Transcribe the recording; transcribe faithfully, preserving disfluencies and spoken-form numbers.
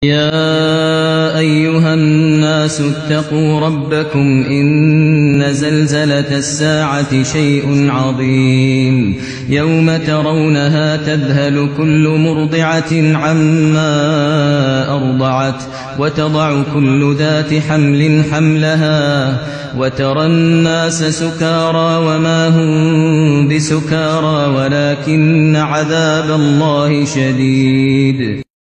يا أيها الناس اتقوا ربكم إن زلزلة الساعة شيء عظيم يوم ترونها تذهل كل مرضعة عما أرضعت وتضع كل ذات حمل حملها وترى الناس سكارى وما هم بسكارى ولكن عذاب الله شديد